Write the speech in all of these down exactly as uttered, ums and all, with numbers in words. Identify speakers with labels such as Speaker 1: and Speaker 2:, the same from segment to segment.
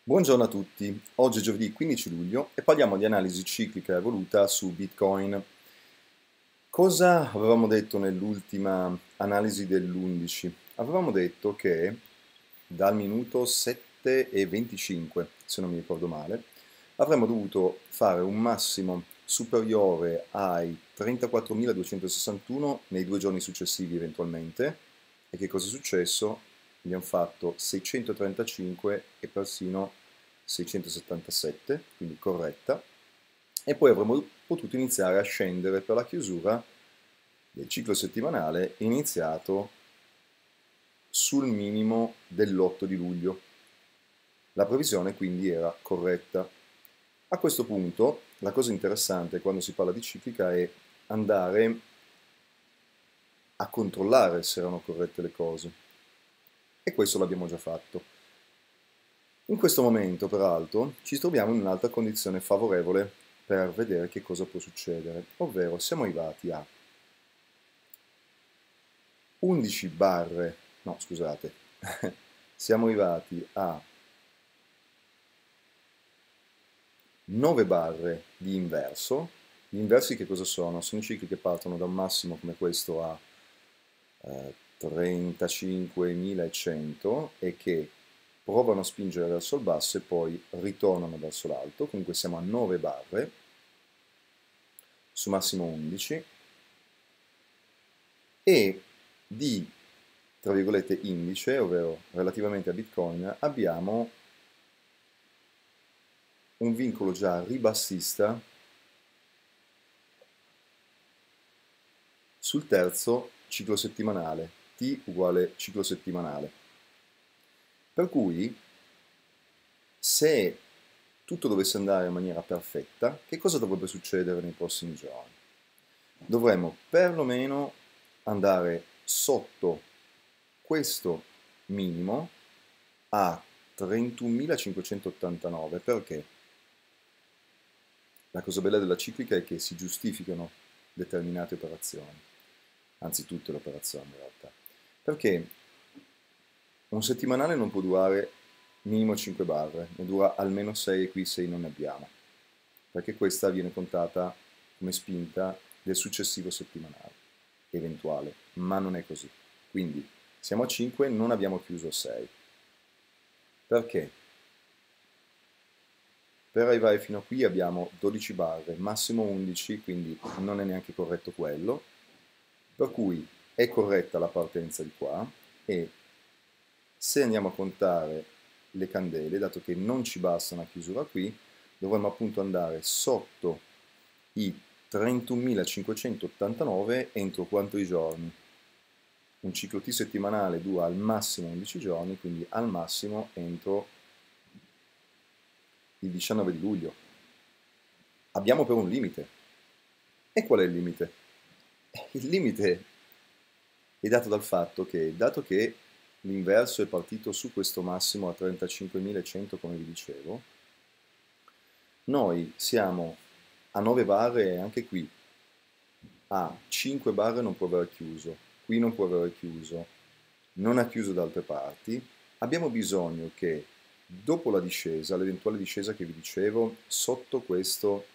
Speaker 1: Buongiorno a tutti, oggi è giovedì quindici luglio e parliamo di analisi ciclica evoluta su Bitcoin. Cosa avevamo detto nell'ultima analisi dell'undici? Avevamo detto che dal minuto sette e venticinque, se non mi ricordo male, avremmo dovuto fare un massimo superiore ai trentaquattromiladuecentosessantuno nei due giorni successivi eventualmente. E che cosa è successo? Abbiamo fatto seicentotrentacinque e persino seicentosettantasette, quindi corretta, e poi avremmo potuto iniziare a scendere per la chiusura del ciclo settimanale iniziato sul minimo dell'otto di luglio. La previsione quindi era corretta. A questo punto la cosa interessante quando si parla di ciclica è andare a controllare se erano corrette le cose, e questo l'abbiamo già fatto. In questo momento, peraltro, ci troviamo in un'altra condizione favorevole per vedere che cosa può succedere, ovvero siamo arrivati a undici barre, no scusate, siamo arrivati a nove barre di inverso. Gli inversi che cosa sono? Sono i cicli che partono da un massimo come questo a eh, trentacinquemilacento e che provano a spingere verso il basso e poi ritornano verso l'alto. Comunque siamo a nove barre su massimo undici e di, tra virgolette, indice, ovvero relativamente a Bitcoin, abbiamo un vincolo già ribassista sul terzo ciclo settimanale, T uguale ciclo settimanale. Per cui, se tutto dovesse andare in maniera perfetta, che cosa dovrebbe succedere nei prossimi giorni? Dovremmo perlomeno andare sotto questo minimo a trentunomilacinquecentottantanove. Perché? La cosa bella della ciclica è che si giustificano determinate operazioni, anzi tutte le operazioni in realtà, perché un settimanale non può durare minimo cinque barre, ne dura almeno sei e qui sei non ne abbiamo, perché questa viene contata come spinta del successivo settimanale, eventuale, ma non è così. Quindi siamo a cinque, non abbiamo chiuso a sei. Perché? Per arrivare fino a qui abbiamo dodici barre, massimo undici, quindi non è neanche corretto quello, per cui è corretta la partenza di qua e se andiamo a contare le candele, dato che non ci basta una chiusura qui, dovremmo appunto andare sotto i trentunomilacinquecentottantanove entro quanti giorni? Un ciclo T settimanale dura al massimo undici giorni, quindi al massimo entro il diciannove di luglio. Abbiamo però un limite. E qual è il limite? Il limite è dato dal fatto che, dato che l'inverso è partito su questo massimo a trentacinquemilacento, come vi dicevo, noi siamo a nove barre e anche qui a cinque barre non può aver chiuso, qui non può aver chiuso, non ha chiuso da altre parti. Abbiamo bisogno che dopo la discesa, l'eventuale discesa che vi dicevo, sotto questo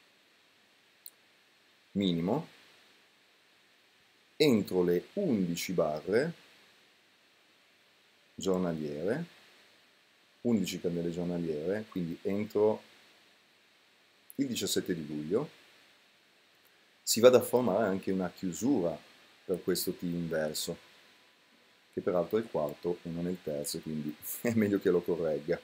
Speaker 1: minimo, entro le undici barre giornaliere, undici candele giornaliere, quindi entro il diciassette di luglio, si vada a formare anche una chiusura per questo T inverso, che peraltro è il quarto e non è il terzo, quindi è meglio che lo corregga.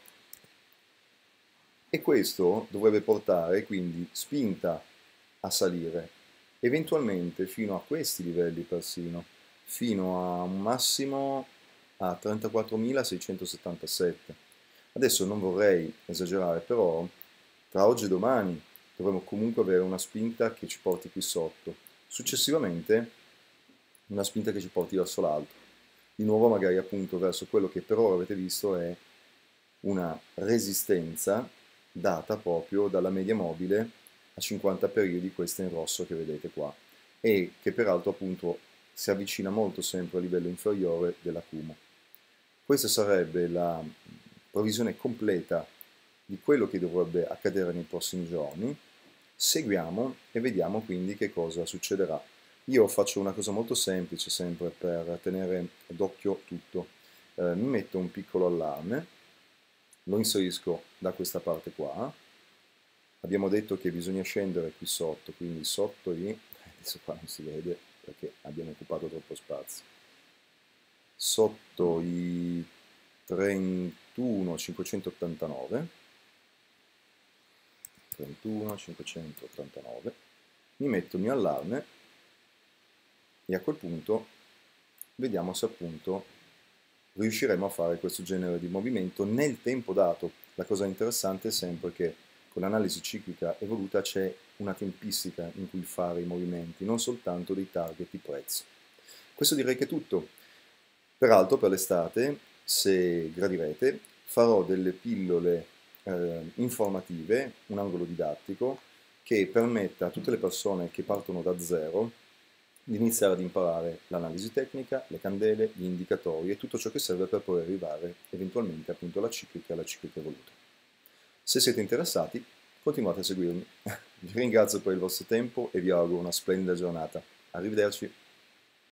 Speaker 1: E questo dovrebbe portare quindi spinta a salire, eventualmente fino a questi livelli persino, fino a un massimo a trentaquattromilaseicentosettantasette. Adesso non vorrei esagerare, però tra oggi e domani dovremo comunque avere una spinta che ci porti qui sotto. Successivamente una spinta che ci porti verso l'alto. Di nuovo magari appunto verso quello che per ora avete visto è una resistenza data proprio dalla media mobile a cinquanta periodi, questa in rosso che vedete qua, e che peraltro appunto si avvicina molto sempre a livello inferiore dell'acumo. Questa sarebbe la provisione completa di quello che dovrebbe accadere nei prossimi giorni, seguiamo e vediamo quindi che cosa succederà. Io faccio una cosa molto semplice sempre per tenere d'occhio tutto. Eh, mi metto un piccolo allarme, lo inserisco da questa parte qua. Abbiamo detto che bisogna scendere qui sotto, quindi sotto i, adesso qua non si vede perché abbiamo occupato troppo spazio, sotto i trentuno cinquecentottantanove, trentuno cinquecentottantanove, mi metto il mio allarme e a quel punto vediamo se appunto riusciremo a fare questo genere di movimento nel tempo dato. La cosa interessante è sempre che con l'analisi ciclica evoluta c'è una tempistica in cui fare i movimenti, non soltanto dei target di prezzo. Questo direi che è tutto. Peraltro per l'estate, se gradirete, farò delle pillole eh, informative, un angolo didattico, che permetta a tutte le persone che partono da zero di iniziare ad imparare l'analisi tecnica, le candele, gli indicatori e tutto ciò che serve per poi arrivare eventualmente appunto alla ciclica e alla ciclica evoluta. Se siete interessati, continuate a seguirmi. Vi ringrazio per il vostro tempo e vi auguro una splendida giornata. Arrivederci.